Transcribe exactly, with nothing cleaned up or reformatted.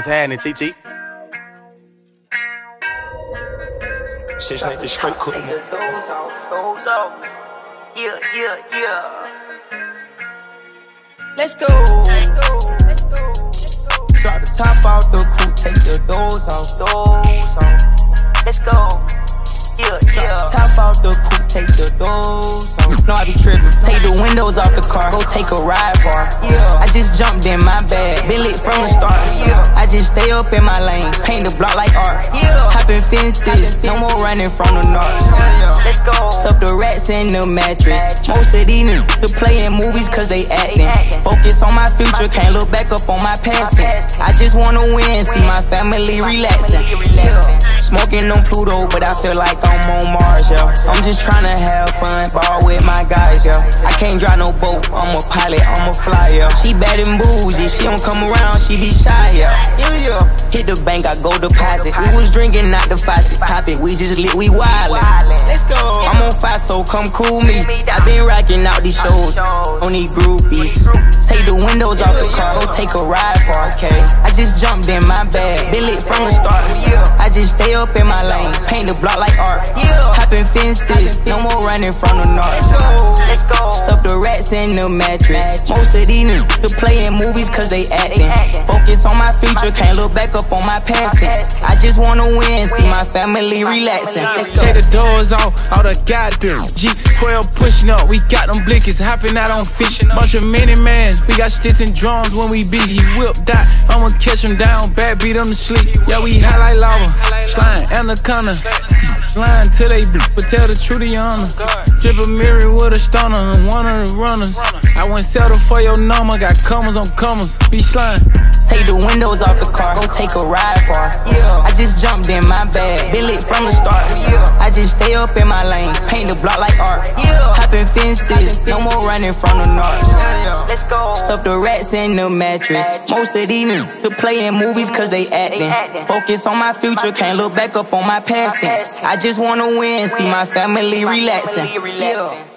What's happening, T T? Shit's like the straight cooking. Those off, those off. Yeah, yeah, yeah. Let's go. Let's go. Let's go. Drop the top off the coupe, take the doors off. Doors off. Let's go. Yeah, yeah. Top off the coupe, take the doors off. No, I be trippin'. Take the windows off the car, go take a ride far. Yeah. I just jumped in my bag, been lit from the start. Yeah. I just stay up in my lane, paint the block like art. Yeah. Hopping fences, no more running from the narcs. Let's go. Stuff the rats in the mattress. Most of these niggas playin' movies cause they actin'. Focus on my future, can't look back up on my past. I just wanna win, see my family relaxing. Smoking on Pluto, but I feel like I'm on Mars, yo. I'm just tryna have fun, ball with my guys, yo. I can't drive no boat, I'm a pilot, I'm a flyer. She bad and bougie, she don't come around, she be shy, yo. Yeah, yeah. Hit the bank, I go deposit. We was drinking, not the faucet. Pop it, we just lit, we wildin'. Let's go. I'm on fire, so come cool me. I been rocking out these shows, on these groupies. Take the windows off the car, go take a ride for, okay. I just jumped in my bag, been lit from the start. I just stay up in my lane, paint the block like art. Hopping fences, no more running from the narcs. Let's go. Stuff the rats in the mattress. Most of these niggas playin' movies cause they actin'. Focus on my future, can't look back up on my past. I just wanna win, see my family relaxing. Let's go. Take the doors off, all the goddamn G twelve pushing up, we got them blickers hopping out on fish. Bunch of mini mans, we got sticks and drums when we beat. He whipped out, I'ma catch him down, bad beat him to sleep. Yeah, we high like lava, slime anaconda. Lying till they but tell the truth to your honor. Drip a mirror with a stunner and one of the runners. I went settle for your number, got comers on comers, be slime. Take the windows off the car, go take a ride far. Yeah. I just jumped in my bag, been lit from the start. Yeah. I just stay up in my lane, paint the block like art. Yeah. Hopping fences, no more running from the narcs. Yeah. Let's go. Stuff the rats in the mattress. Most of these niggas playin' movies cause they actin'. Focus on my future, can't look back up on my past. I just wanna win, see my family relaxing. Yeah.